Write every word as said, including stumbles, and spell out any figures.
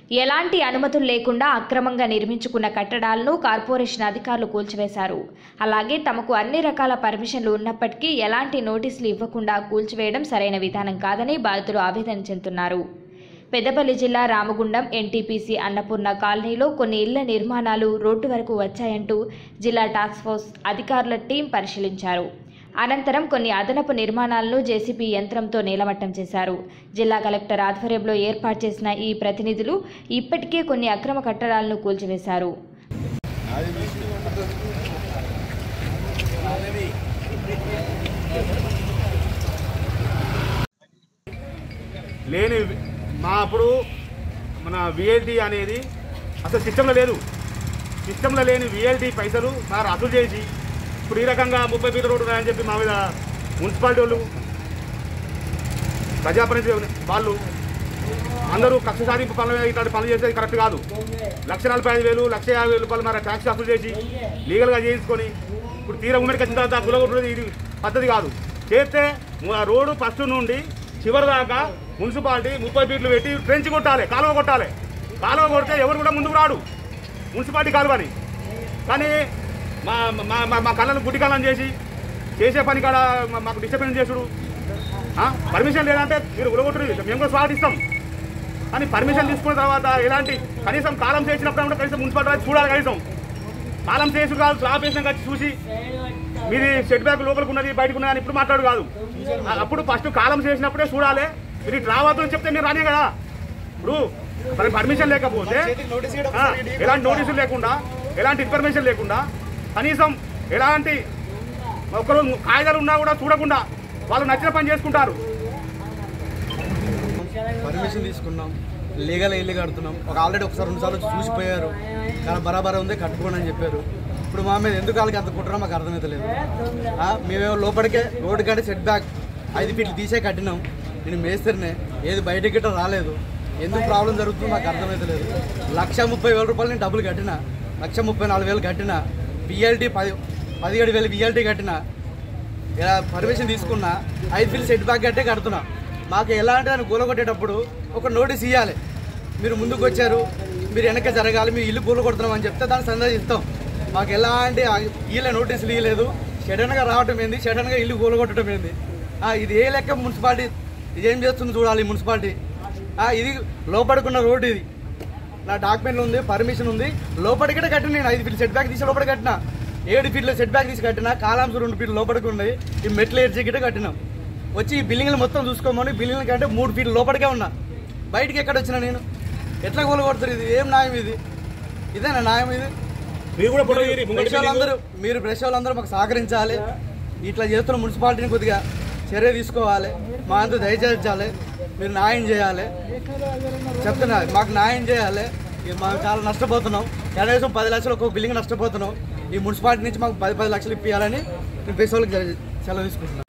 ఎలాంటి అనుమతులు లేకుండా అక్రమంగా నిర్మించుకున్న కట్టడాలను కార్పొరేషన్ అధికారులు కూల్చివేశారు. అలాగే తమకు అన్ని రకాల పర్మిషన్లు ఉన్నప్పటికీ ఎలాంటి నోటీసులు ఇవ్వకుండా కూల్చివేయడం సరైన విధానం కాదని బాధితులు ఆవేదన చెందుతున్నారు. పెద్దపల్లి జిల్లా రామగుండం ఎన్టీపీసీ అన్నపూర్ణ కాలనీలో కొన్ని ఇళ్ల నిర్మాణాలు రోడ్డు వరకు వచ్చాయంటూ జిల్లా టాస్క్ ఫోర్స్ అధికారుల టీం పరిశీలించారు. అనంతరం కొన్ని అదనపు నిర్మాణాలను జేసీబీ యంత్రంతో నేలమట్టం చేశారు. జిల్లా కలెక్టర్ ఆధ్వర్యంలో ఏర్పాటు చేసిన ఈ ప్రతినిధులు ఇప్పటికే కొన్ని అక్రమ కట్టడాలను కూల్చివేశారు. లేని మా అప్పుడు మన విఎల్టీ అనేది అసలు సిస్టంలో లేదు. సిస్టంలో లేని విఎల్టీ పైసలు మా రద్దు చేసి ఇప్పుడు ఈ రకంగా ముప్పై ఫీట్ల రోడ్డు ఉన్నాయని చెప్పి మా మీద మున్సిపాలిటీ వాళ్ళు ప్రజాప్రతినిధి వాళ్ళు అందరూ కక్ష సాధింపు పనులు ఇట్లాంటి పనులు చేసేది కరెక్ట్ కాదు. లక్ష నలభై ఐదు వేలు లక్ష యాభై వేల రూపాయలు మరి ట్యాక్స్ అప్పు చేసి లీగల్గా చేయించుకొని ఇప్పుడు తీర ఉమ్మడికి వచ్చిన తర్వాత గులగొట్టుది ఇది పద్ధతి కాదు. చేస్తే రోడ్డు ఫస్ట్ నుండి చివరి దాకా మున్సిపాలిటీ ముప్పై ఫీట్లు పెట్టి ట్రెంచ్ కొట్టాలి, కాలువ కొట్టాలి. కాలువ కొడితే ఎవరు కూడా ముందుకు రాడు మున్సిపాలిటీ కాలువని. కానీ మా మా మా కళ్ళను గుడ్డి కళ్ళని చేసి చేసే పని కాడ మాకు డిస్టర్బెన్స్ చేసుడు. పర్మిషన్ లేదంటే మీరు ఉలగొట్టు మేము కూడా స్వాగతిస్తాం. కానీ పర్మిషన్ తీసుకున్న తర్వాత ఎలాంటి కనీసం కాలం చేసినప్పుడు కూడా కనీసం మున్సిపాలిటీ చూడాలి. కనీసం కాలం చేసుడు కాదు, స్లాబ్ వేసిన వచ్చి చూసి మీది సెట్ బ్యాక్ లోపలికి ఉన్నది బయటకు ఉన్నది అని ఇప్పుడు మాట్లాడు కాదు. అప్పుడు ఫస్ట్ కాలం చేసినప్పుడే చూడాలి. మీరు ఇటు రావద్దు అని చెప్తే మీరు రానే కదా. ఇప్పుడు మరి పర్మిషన్ లేకపోతే ఎలాంటి నోటీసులు లేకుండా ఎలాంటి ఇన్ఫర్మేషన్ లేకుండా కనీసం ఎలాంటి ఒకరు కాగితాలు ఉన్నా కూడా చూడకుండా వాళ్ళు నచ్చిన పని చేసుకుంటారు. పర్మిషన్ తీసుకున్నాం, లీగల్ ఇల్లు కడుతున్నాం. ఒక ఆల్రెడీ ఒకసారి రెండు సార్లు చూసిపోయారు, కానీ బరాబర్ ఉంది కట్టుకోండి అని చెప్పారు. ఇప్పుడు మా మీద ఎందుకు వాళ్ళకి అంత కుట్రో మాకు అర్థమవుతలేదు. మేమేమో లోపలికే రోడ్డు కంటే సెట్ బ్యాక్ ఐదు ఫీట్లు తీసే కట్టినాం. నేను మేస్తరినే, ఏది బయటకి గిట్ట రాలేదు. ఎందుకు ప్రాబ్లం జరుగుతుందో మాకు అర్థమవుతలేదు. లక్ష ముప్పై వేల రూపాయలు నేను డబ్బులు కట్టిన, లక్ష ముప్పై నాలుగు వేలు కట్టిన, బిఎల్టీ పది పదిహేడు వేలు బిఎల్టీ కట్టిన, ఇలా పర్మిషన్ తీసుకున్నా ఐదు ఫీట్లు సెట్ బ్యాక్ కట్టే కడుతున్నా. మాకు ఎలాంటి దాన్ని కూలగొట్టేటప్పుడు ఒక నోటీస్ ఇవ్వాలి. మీరు ముందుకు వచ్చారు, మీరు వెనక జరగాలి, మీ ఇల్లు కూలగొడుతున్నాం అని చెప్తే దాన్ని సందర్శిస్తాం. మాకు ఎలాంటి వీళ్ళ నోటీసులు ఇవ్వలేదు. సడన్గా రావటం ఏంది, సడన్గా ఇల్లు కూలగొట్టడం ఏంది? ఇది ఏ లెక్క మున్సిపాలిటీ ఇదేం చేస్తుంది చూడాలి. మున్సిపాలిటీ ఇది లోపడుకున్న రోడ్డు, ఇది నా డాక్యుమెంట్లు ఉంది, పర్మిషన్ ఉంది. లోపలికి కట్టిన నేను ఐదు ఫీట్లు సెట్ బ్యాక్ తీసి లోపలికి కట్టిన, ఏడు ఫీట్లు సెట్ బ్యాక్ తీసి కట్టిన, కాలాంశ రెండు ఫీట్లు లోపలికి ఉన్నాయి. ఈ మెట్లు ఏడ్చి గిట్ట కట్టినాం. వచ్చి ఈ బిల్డింగ్లు మొత్తం చూసుకోమని బిల్డింగ్ల కంటే మూడు ఫీట్లు లోపలికే ఉన్నా. బయటికి ఎక్కడ వచ్చినా నేను ఎట్లా కూలగొడతారు? ఇది ఏం న్యాయం? ఇది ఇదేనా న్యాయం? ఇది బ్రష్ వాళ్ళందరూ మీరు బ్రష్ వాళ్ళందరూ మాకు సహకరించాలి. ఇట్లా చేస్తున్న మున్సిపాలిటీని కొద్దిగా చర్య తీసుకోవాలి. మా అంతా దయచేయించాలి. మీరు న్యాయం చేయాలి. చెప్తున్నా, మాకు న్యాయం చేయాలి. మేము చాలా నష్టపోతున్నాం. కనీసం పది లక్షలు ఒక్కొక్క బిల్డింగ్ నష్టపోతున్నాం. ఈ మున్సిపాలిటీ నుంచి మాకు పది పది లక్షలు ఇప్పించాలని నేను బ్రష్ వాళ్ళకి సెలవు తీసుకుంటున్నాను.